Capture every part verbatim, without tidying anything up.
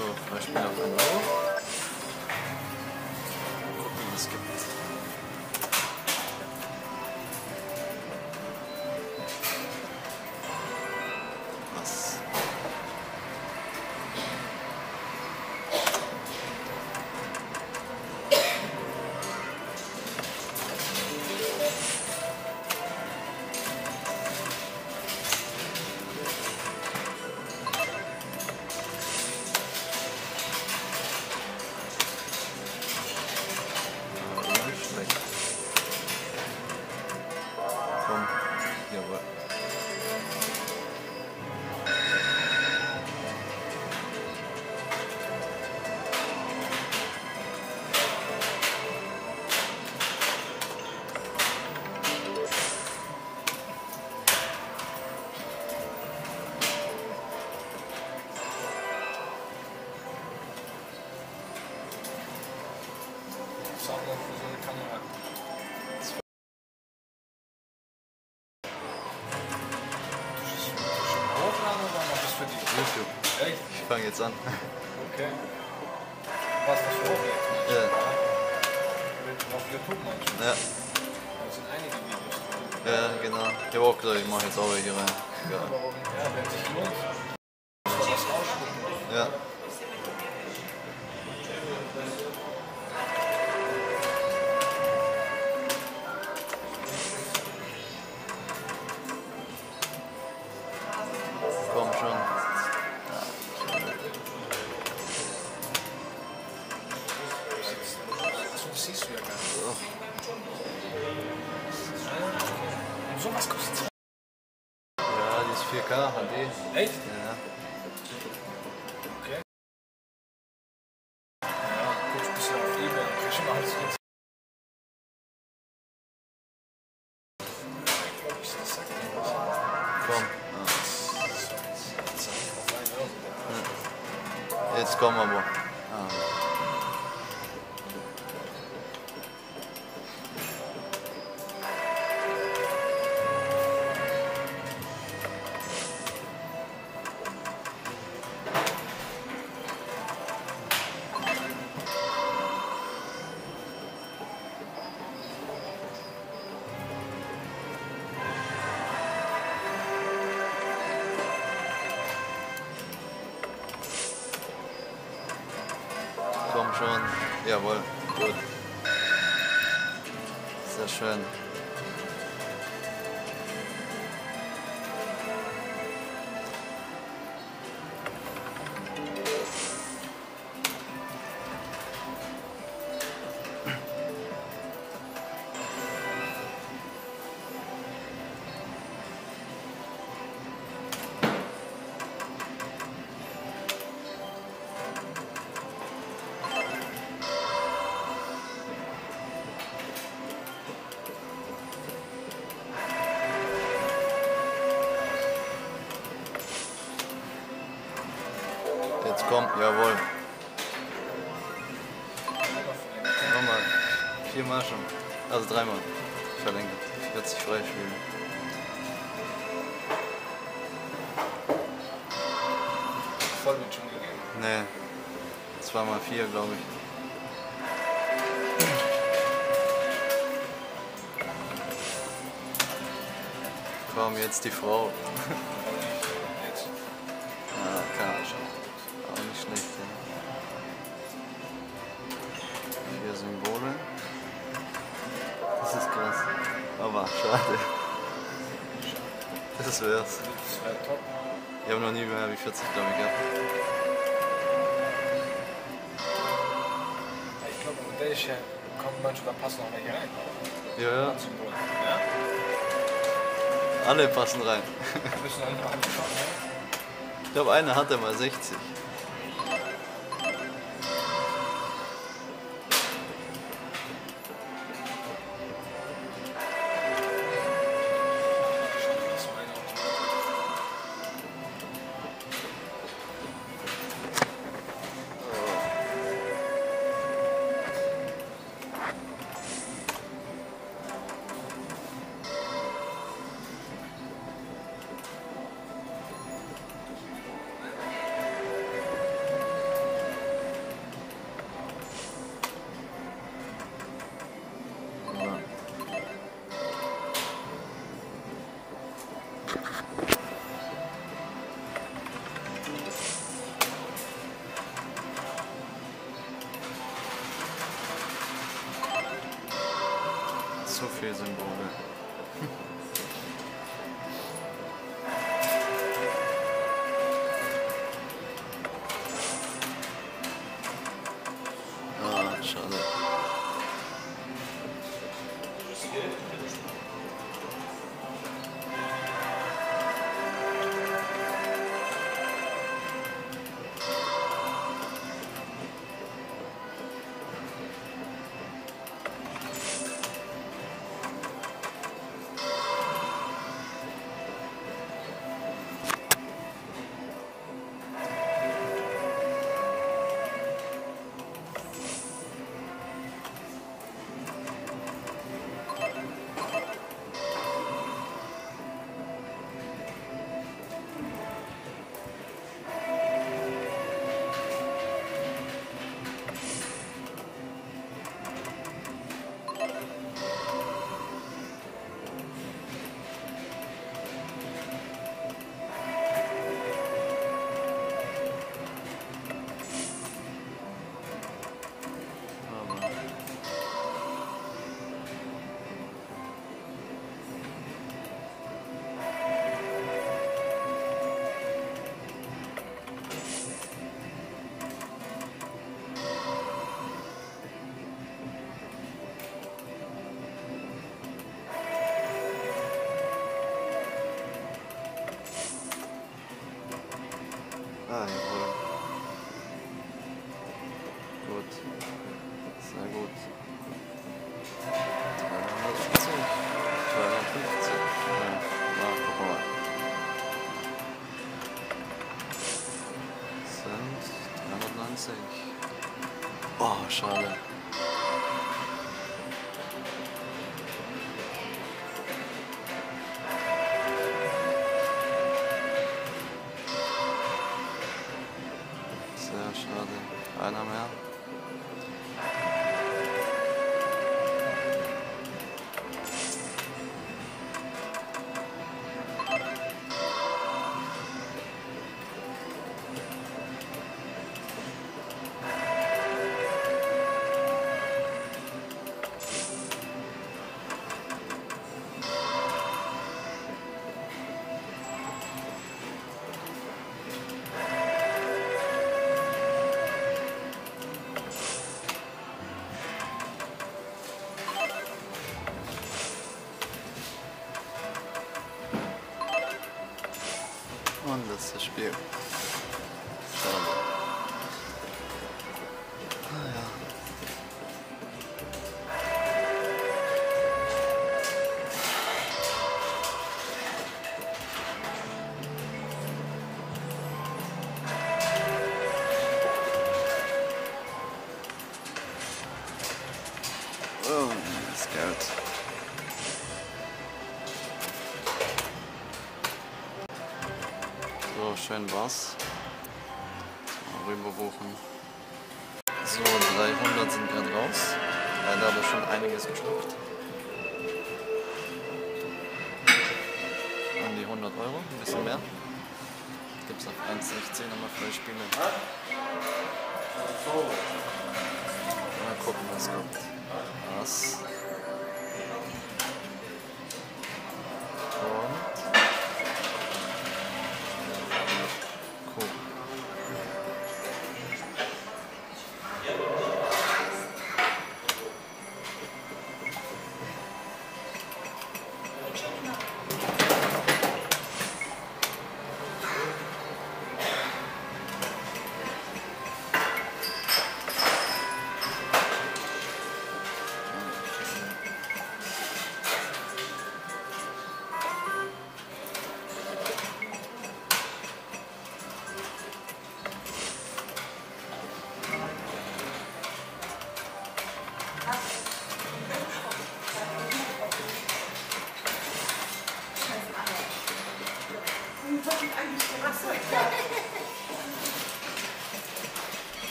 vielleicht spielen wir auf einen Euro. Gucken, was es gibt. Was? Komm, jawohl. Soundboard für so eine Kamera. Hochladen oder noch was für die? YouTube. Echt? Ich fange jetzt an. Okay. Was das für Hochlädst? Ja. Auf YouTube meinst du? Ja, Da sind einige Videos drin. ja, genau. Ich habe auch gedacht, ich mache jetzt auch welche rein. Ja. Warum? Ja, wenn es sich lohnt. Muss man das rausschlucken. Ja. Komm schon. Das siehst du ja gar nicht. So. Und sowas kostet es. Ja, die ist vier K H D. Echt? Ja. Okay. Ja, kurz ein bisschen auf eBay. Dann krieg ich mal alles jetzt. Ich glaube, ich sag dir was. Komm. Ja. Jetzt komm aber. Ah. Komm schon. Jawohl. Gut. Sehr schön. Jetzt komm, jawohl. Nochmal. Viermal schon. Also dreimal. Verlängert. Wird sich freispielen. Voll wird schon gegeben. Nee. Zweimal vier, glaube ich. Komm, jetzt die Frau. Jetzt. Ah, kann auch nicht schlecht. Ja. Vier Symbole. Das ist krass. Aber schade. Das wär's. Das wäre top. Ich habe noch nie mehr wie vierzig, glaube ich, gehabt. Ich glaube, mit der hier kommt manchmal, da passen noch welche rein. Ja, ja. Symbol. Ja? Alle passen rein. Wir müssen alle mal anschauen, ne? Ich glaube, einer hatte mal sechzig. Das ist meine Auto. Zu viel Symbole. Ah, schade. Ah, jawohl. Gut. Sehr gut. dreihundertvierzig. dreihundertfünfzig. Ja, na, guck mal. Sind dreihundertneunzig. Oh, schade. Sehr schade. Einer mehr. Und letztes Spiel. Schade. Ah ja. Oh, das Geld. So, schön war's. Mal rüber buchen. So, dreihundert sind gerade raus. Leider habe ich schon einiges geschluckt. An die hundert Euro, ein bisschen mehr. Gibt's auf eins sechzehn nochmal Freispiele. Mal gucken, was kommt. Was? Cool.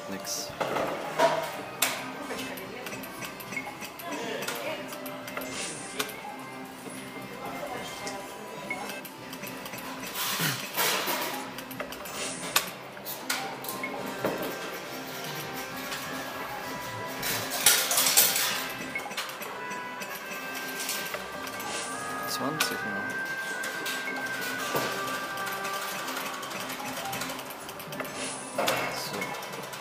nix. zwanzig noch. So.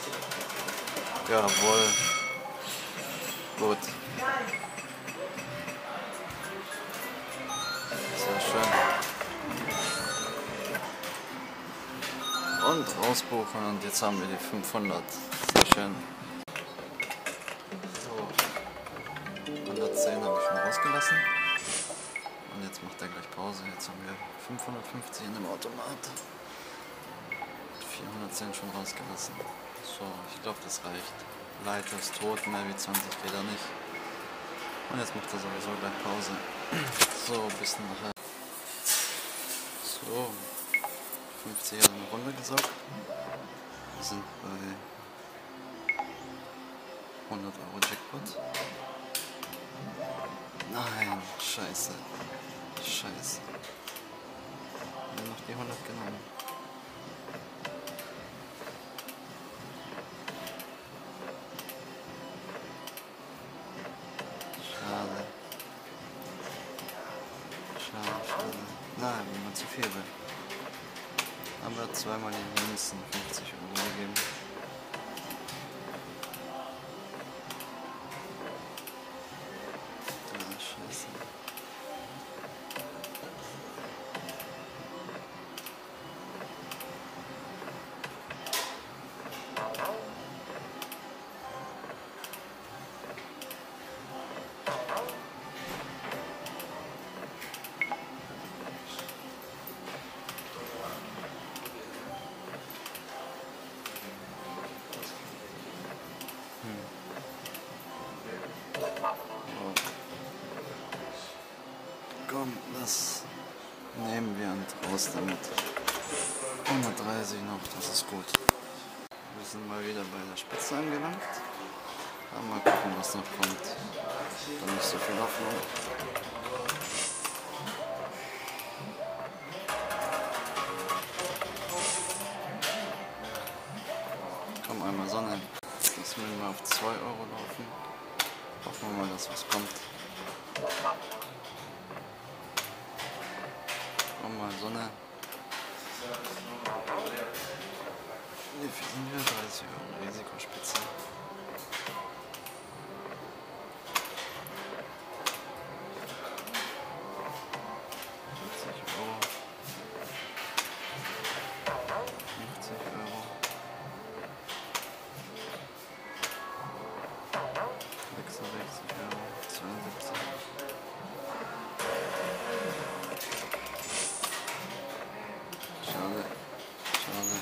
Jawohl. Gut. Sehr schön. Und ausbuchen und jetzt haben wir die fünfhundert. Sehr schön. So. hundertzehn habe ich schon rausgelassen. Und jetzt macht er gleich Pause. Jetzt haben wir fünfhundertfünfzig in dem Automat. vierhundertzehn schon rausgelassen. So, ich glaube, das reicht. Leiter ist tot, mehr wie zwanzig geht er nicht. Und jetzt macht er sowieso gleich Pause. So, ein bisschen nachher. So, fünfzig hat eine Runde gesaugt. Wir sind bei hundert Euro Jackpot. Nein, scheiße. Scheiße. Wir haben noch die hundert genommen. Schade. Schade, schade. Nein, wenn man zu viel will. Aber zweimal die Münzen fünfzig Euro gegeben. Komm, das nehmen wir und raus damit. hundertdreißig noch, das ist gut. Wir sind mal wieder bei der Spitze angelangt. Aber mal gucken, was noch kommt. Dann nicht so viel Hoffnung. Komm, einmal Sonne. Das müssen wir auf zwei Euro laufen. Hoffen wir mal, dass was kommt. Komm mal, Sonne. Wie viel sind wir? dreißig Euro Risikospitze. fünfzig Euro. fünfzig Euro. sechsundsechzig Euro. zweiundsiebzig. Schade. Schade.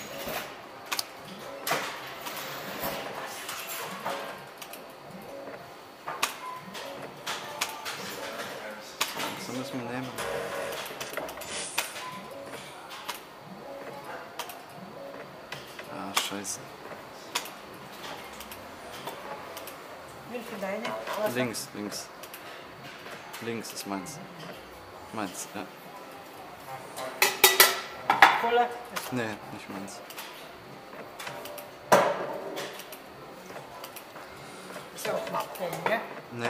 So müssen wir nehmen. Ah, scheiße. Welche deine? Links, links. Links ist meins. Meins, ja. Cola? Nee, nicht meins. Ist auch nicht kennen, ja? Nee.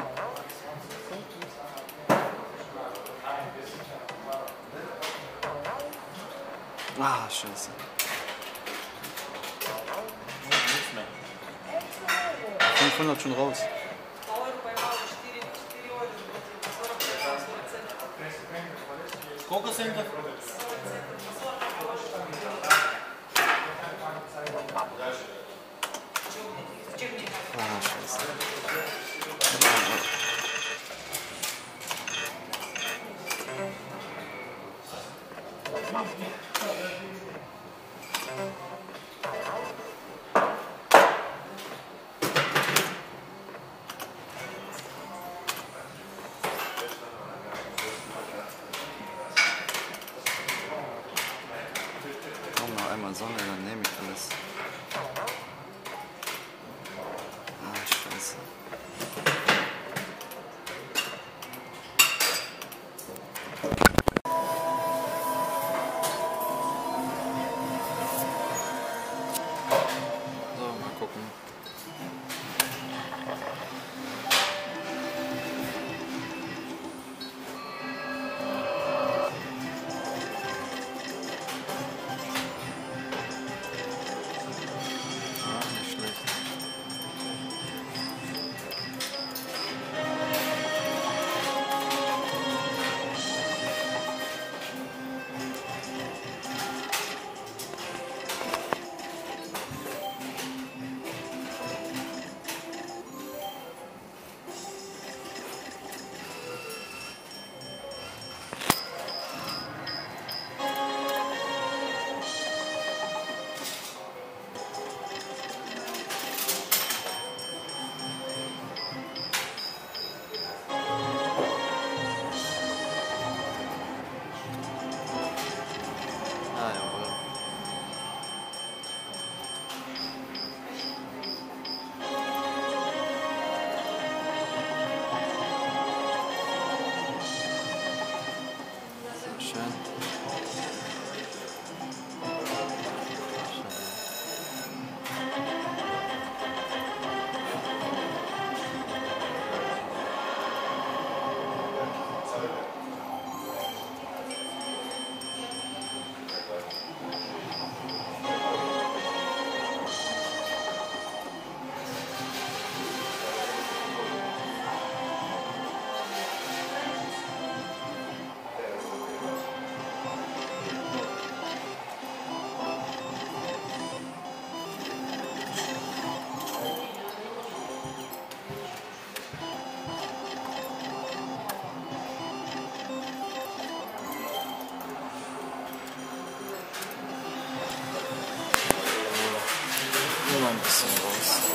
Ah, scheiße. fünfhundert schon raus. Сколько центов? Ah, scheiße. Komm, noch einmal Sonne, dann nehme ich alles. schön. Nur noch ein bisschen raus.